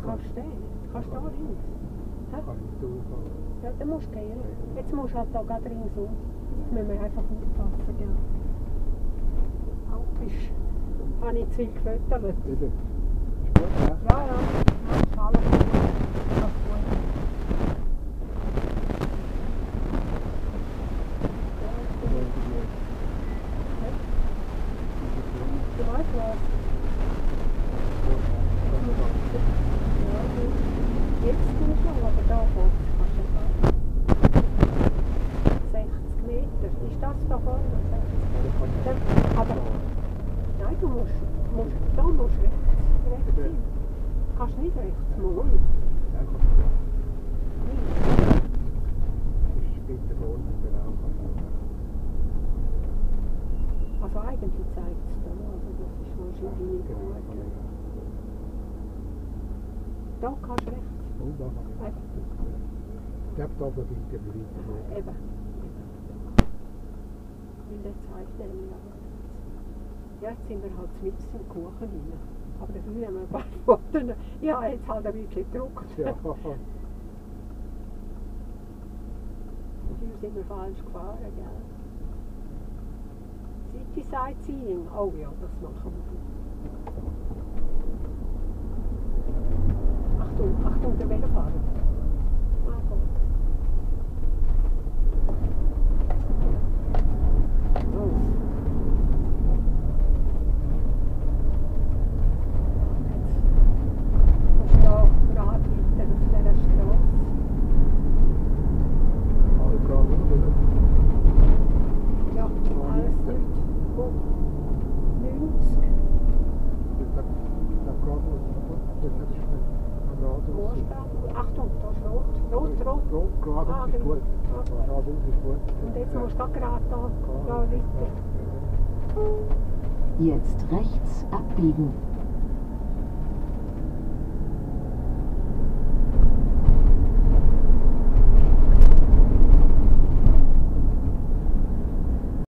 Kannst du den? Kannst du da links? Hä? Kann ich durchfahren. Ja, dann musst du gehen. Jetzt musst du halt da gerade ringsum. Jetzt müssen wir einfach aufpassen, gell? Habe ich zu viel gefüttert. Eben. Ist gut, ja? Ja, ja. Ja, ist alles gut. Das ist gut. Du weißt was? Ja, jetzt tust du aber da vorne. Kannst du sagen. 60 Meter. Ist das da vorne? 60 Meter. Aber nein, du musst rechts hin. Kannst nicht rechts, mal. Ja, kannst du. Ist bitte vorne, genau. Also eigentlich zeigt es da, also das ist wahrscheinlich nicht gut. Da kannst du rechts. Und da kann ich. Ich glaube, da verbindet wir weiter. Eben. Weil der zeigt nämlich aber. Ja, jetzt sind wir halt mitten im Kuchen rein. Aber dafür haben wir ein paar Fotos. Ja, jetzt halt ein bisschen gedruckt. Ja. Dafür sind wir falsch gefahren, gell? City Sightseeing. Oh ja, das machen wir. Achtung, der Velofahrer. Ah, Gott. Oh. Achtung, da ist rot. Rot, geradeaus ist gut. Geradeaus ist gut. Und jetzt musst du gerade da weiter. Jetzt rechts abbiegen.